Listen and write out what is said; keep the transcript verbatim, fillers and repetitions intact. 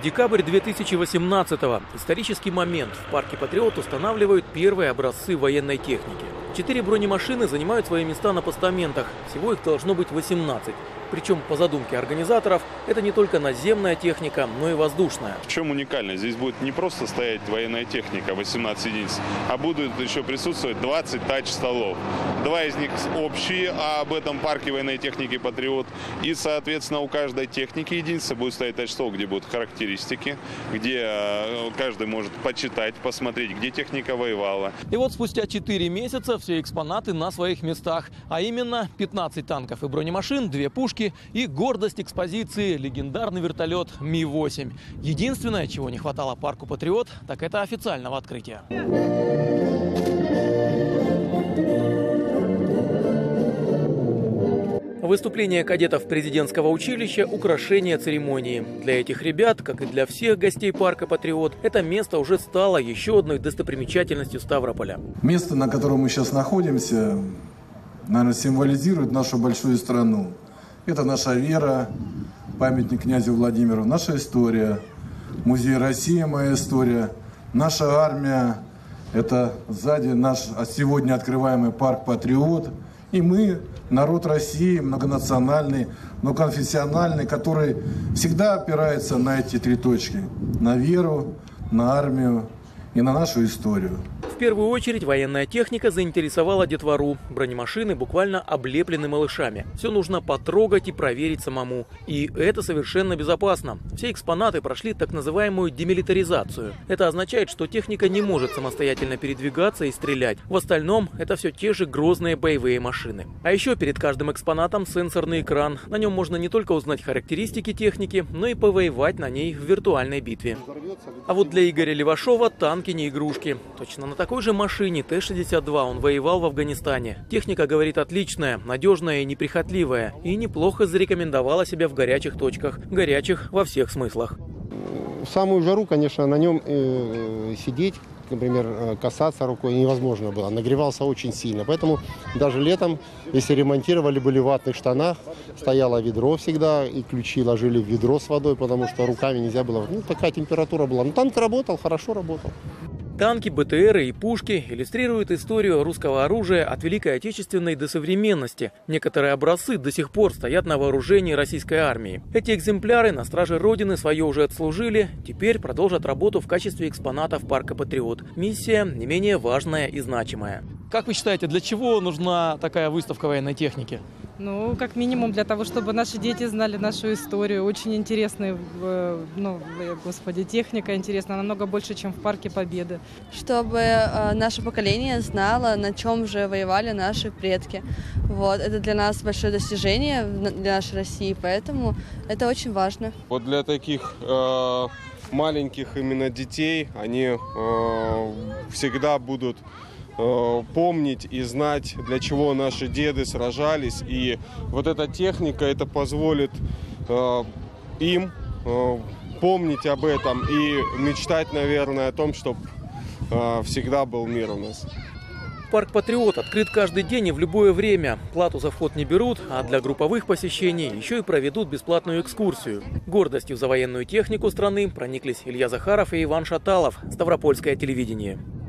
Декабрь две тысячи восемнадцатого. Исторический момент. В парке «Патриот» устанавливают первые образцы военной техники. Четыре бронемашины занимают свои места на постаментах. Всего их должно быть восемнадцать. Причем, по задумке организаторов, это не только наземная техника, но и воздушная. В чем уникально? Здесь будет не просто стоять военная техника, восемнадцать единиц, а будут еще присутствовать двадцать тач-столов. Два из них общие, а об этом парке военной техники «Патриот». И, соответственно, у каждой техники единицы будет стоять тач-стол, где будут характеристики, где каждый может почитать, посмотреть, где техника воевала. И вот спустя четыре месяца все экспонаты на своих местах. А именно пятнадцать танков и бронемашин, две пушки и гордость экспозиции — легендарный вертолет Ми восемь. Единственное, чего не хватало парку «Патриот», так это официального открытия. Выступление кадетов президентского училища – украшение церемонии. Для этих ребят, как и для всех гостей парка «Патриот», это место уже стало еще одной достопримечательностью Ставрополя. Место, на котором мы сейчас находимся, наверное, символизирует нашу большую страну. Это наша вера, памятник князю Владимиру, наша история, музей «Россия. Моя история», наша армия. Это сзади наш сегодня открываемый парк «Патриот». И мы, народ России, многонациональный, многоконфессиональный, который всегда опирается на эти три точки. На веру, на армию и на нашу историю. В первую очередь военная техника заинтересовала детвору. Бронемашины буквально облеплены малышами. Все нужно потрогать и проверить самому. И это совершенно безопасно. Все экспонаты прошли так называемую демилитаризацию. Это означает, что техника не может самостоятельно передвигаться и стрелять. В остальном это все те же грозные боевые машины. А еще перед каждым экспонатом сенсорный экран. На нем можно не только узнать характеристики техники, но и повоевать на ней в виртуальной битве. А вот для Игоря Левашова танки не игрушки. Точно на такой же машине Т шестьдесят два он воевал в Афганистане. Техника, говорит, отличная, надежная и неприхотливая. И неплохо зарекомендовала себя в горячих точках. Горячих во всех смыслах. В самую жару, конечно, на нем э, сидеть, например, касаться рукой невозможно было. Нагревался очень сильно. Поэтому даже летом, если ремонтировали, были в ватных штанах, стояло ведро всегда, и ключи ложили в ведро с водой, потому что руками нельзя было. Ну, такая температура была. Но танк работал, хорошо работал. Танки, БТРы и пушки иллюстрируют историю русского оружия от Великой Отечественной до современности. Некоторые образцы до сих пор стоят на вооружении российской армии. Эти экземпляры на страже Родины свое уже отслужили, теперь продолжат работу в качестве экспонатов парка «Патриот». Миссия не менее важная и значимая. Как вы считаете, для чего нужна такая выставка военной техники? Ну, как минимум для того, чтобы наши дети знали нашу историю. Очень интересная, ну, господи, техника интересна, намного больше, чем в Парке Победы. Чтобы э, наше поколение знало, на чем же воевали наши предки. Вот. Это для нас большое достижение, для нашей России, поэтому это очень важно. Вот для таких э, маленьких именно детей, они э, всегда будут помнить и знать, для чего наши деды сражались. И вот эта техника, это позволит э, им э, помнить об этом и мечтать, наверное, о том, чтобы э, всегда был мир у нас. Парк «Патриот» открыт каждый день и в любое время. Плату за вход не берут, а для групповых посещений еще и проведут бесплатную экскурсию. Гордостью за военную технику страны прониклись Илья Захаров и Иван Шаталов. Ставропольское телевидение.